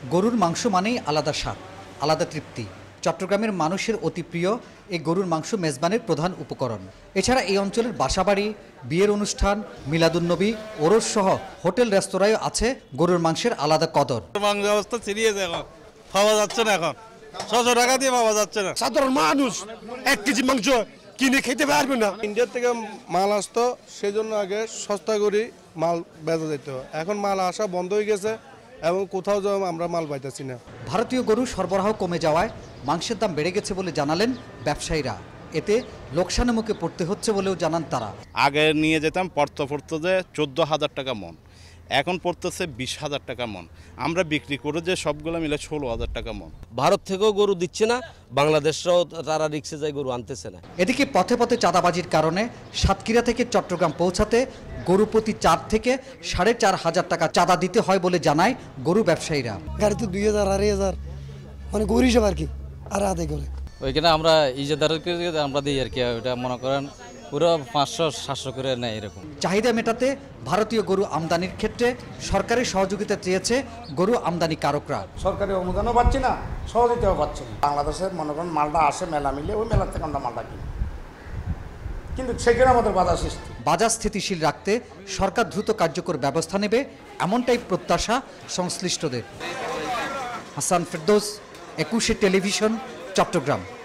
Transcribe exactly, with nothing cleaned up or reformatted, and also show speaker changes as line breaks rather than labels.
গরুর মাংস মানেই আলাদা স্বাদ, আলাদা তৃপ্তি। চট্টগ্রামের মানুষের অতি প্রিয় এই গরুর মাংস মেজবানের প্রধান উপকরণ। এছাড়া এই অঞ্চলের বাসাবাড়ি, বিয়ের অনুষ্ঠান, মিলাদুন্নবী, ওরস সহ হোটেল রেস্তোরাঁয় আছে গরুর মাংসের আলাদা কদর।
মাংস অবস্থা সিরিয়াস, এখন পাওয়া যাচ্ছে না, এখন ছশো টাকা দিয়ে পাওয়া যাচ্ছে না।
সাধারণ মানুষ এক কেজি মাংস কিনে খেতে পারবে না।
ইন্ডিয়ার থেকে মাল আসতো, সেই জন্য আগে সস্তা করে মাল বেচা যেত। এখন মাল আসা বন্ধ হয়ে গেছে এবং কোথাও যাও আমরা মাল পাইতেছি না।
ভারতীয় গরু সরবরাহ কমে যাওয়ায় মাংসের দাম বেড়ে গেছে বলে জানালেন ব্যবসায়ীরা। এতে লোকসানের মুখে পড়তে হচ্ছে বলেও জানান তারা।
আগে নিয়ে যেতাম পড়তে পড়তে যে চোদ্দ হাজার টাকা মন, এখন পড়তেছে বিশ হাজার টাকা মন। আমরা বিক্রি করে যে সবগুলো মিলে ষোলো হাজার টাকা মন।
ভারত থেকেও গরু দিচ্ছে না, বাংলাদেশরাও তারা রিক্সে যায় গরু আনতেছে না।
এদিকে পথে পথে চাঁদাবাজির কারণে সাতক্ষীরা থেকে চট্টগ্রাম পৌঁছাতে গরু প্রতি চার থেকে সাড়ে চার হাজার টাকা চাঁদা দিতে হয় বলে জানায় গরু ব্যবসায়ীরা।
গাড়িতে দুই হাজার আড়াই হাজার মানে গরু হিসাব আর কি, আর আদায় করে
ওইখানে আমরা ইজাদারকে আমরা দিই আর কি, ওইটা মনে করেন পুরো পাঁচশো সাতশো করে নেয় এরকম।
চাহিদা মেটাতে ভারতীয় গরু আমদানির ক্ষেত্রে সরকারের সহযোগিতা চেয়েছে গরু আমদানিকারকরা।
সরকারি অনুদানও পাচ্ছি না, সহযোগিতাও পাচ্ছি না। বাংলাদেশের মনে করেন মালটা আসে মেলা মিলে, ওই মেলার থেকে আমরা মালটা কিনি, কিন্তু সেখানে আমাদের বাজার সৃষ্টি।
বাজার স্থিতিশীল রাখতে সরকার দ্রুত কার্যকর ব্যবস্থা নেবে, এমনটাই প্রত্যাশা সংশ্লিষ্টদের। হাসান ফেরদৌস, একুশে টেলিভিশন, চট্টগ্রাম।